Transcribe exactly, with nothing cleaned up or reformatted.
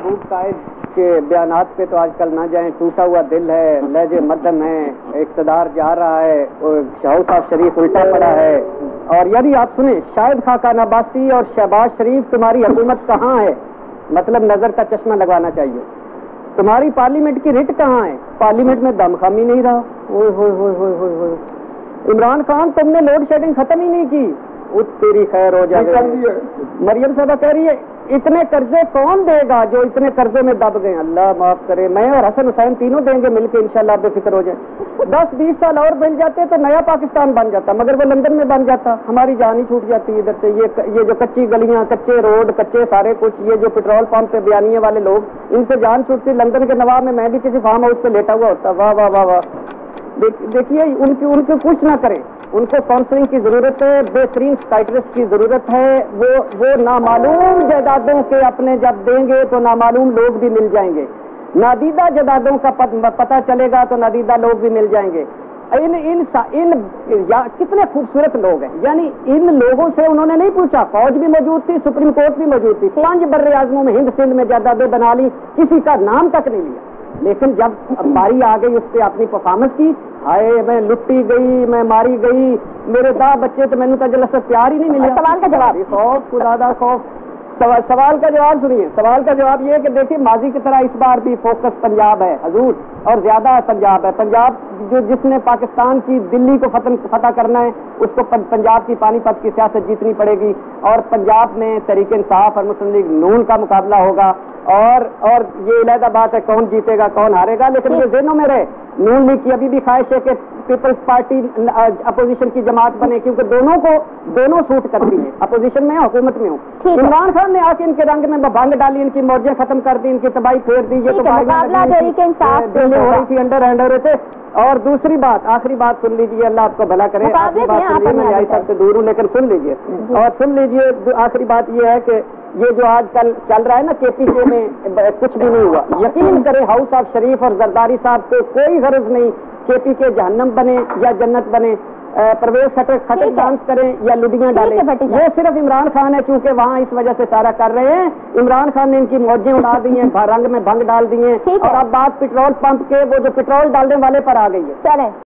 महबूब कायद के बयानात पे तो आजकल ना जाएं, टूटा हुआ दिल है, लहजे मदन है, इक़्तिदार जा रहा है, हाउस ऑफ शरीफ उल्टा पड़ा है। और यदि आप सुने, शाहिद खान अब्बासी और शहबाज शरीफ तुम्हारी हुकूमत कहाँ है, मतलब नजर का चश्मा लगवाना चाहिए। तुम्हारी पार्लियामेंट की रिट कहाँ है, पार्लियामेंट में दमखमी नहीं रहा। ओए होए होए होए होए होए। इमरान खान तुमने लोड शेडिंग खत्म ही नहीं की, उस तेरी खैर हो जाए। मरियम साहबा कह रही है इतने कर्जे कौन देगा जो इतने कर्जों में दब गए। अल्लाह माफ करे, मैं और हसन हुसैन तीनों देंगे मिलके इंशाल्लाह, बेफिक्र हो जाए। दस बीस साल और मिल जाते तो नया पाकिस्तान बन जाता, मगर वो लंदन में बन जाता, हमारी जान ही छूट जाती इधर से। ये ये जो कच्ची गलियां, कच्चे रोड, कच्चे सारे कुछ, ये जो पेट्रोल पंप पे बयानिए वाले लोग, इनसे जान छूटती। लंदन के नवाब में मैं भी किसी फार्म हाउस पे लेटा हुआ होता। वाह वाह वाह वाह। देखिए उनकी उनको कुछ ना करें, उनको काउंसलिंग की जरूरत है, बेहतरीन साइकियाट्रिस्ट की जरूरत है। वो वो नामालूम जायदादों के अपने जब देंगे तो नामालूम लोग भी मिल जाएंगे, नादीदा जायदादों का पता चलेगा तो नादीदा लोग भी मिल जाएंगे। इन इन इन या, कितने खूबसूरत लोग हैं, यानी इन लोगों से उन्होंने नहीं पूछा। फौज भी मौजूद थी, सुप्रीम कोर्ट भी मौजूद थी, पांच बर्रे आजमों में हिंद सिंध में जायदादें बना ली, किसी का नाम तक नहीं लिया। लेकिन जब बारी आ गई उस पर अपनी परफॉर्मेंस की, हाय मैं लुट्टी गई, मैं मारी गई, मेरे दा बच्चे तो मैंने तजल्लुस से प्यार ही नहीं मिला। सवाल का जवाब, खौफ खुदा खौफ। सवाल सवाल का जवाब सुनिए। सवाल का जवाब ये है कि देखिए माजी की तरह इस बार भी फोकस पंजाब है हजूर, और ज्यादा पंजाब है। पंजाब जो जिसने पाकिस्तान की दिल्ली को फतह करना है, उसको पंजाब की पानीपत की सियासत जीतनी पड़ेगी, और पंजाब में तहरीक इंसाफ और मुस्लिम लीग नून का मुकाबला होगा। और और ये अलहदा बात है कौन जीतेगा कौन हारेगा, लेकिन ये ज़हनों में रहे नून लीग की अभी भी ख्वाहिश है कि पीपल्स पार्टी अपोजिशन की जमात बने, क्योंकि दोनों को दोनों सूट करती है, अपोजिशन में हुकूमत में हो। इमरान खान ने आके इनके रंग में भंग डाली, इनकी मौजें खत्म कर दी, इनकी तबाही फेर दी। ये तो दिल्ली हो रही थी, अंडर हैंड हो रहे थे। और दूसरी बात, आखिरी बात सुन लीजिए, अल्लाह आपको भला करे। आखिरी बात सुन लीजिए, मैं यही सबसे दूर हूँ लेकिन सुन लीजिए, और सुन लीजिए। आखिरी बात ये है कि ये जो आजकल चल रहा है ना केपीके में, कुछ भी नहीं हुआ। यकीन करें हाउस ऑफ शरीफ और जरदारी साहब को कोई गरज नहीं केपीके जहन्नम बने या जन्नत बने, परवेज खटक खटक डांस करें या लुडियां डालें। ये सिर्फ इमरान खान है, चूंकि वहाँ इस वजह से सारा कर रहे हैं। इमरान खान ने इनकी मौजें उड़ा दी हैं, रंग में भंग डाल दिए, और अब बात पेट्रोल पंप के वो जो पेट्रोल डालने वाले पर आ गई है। चले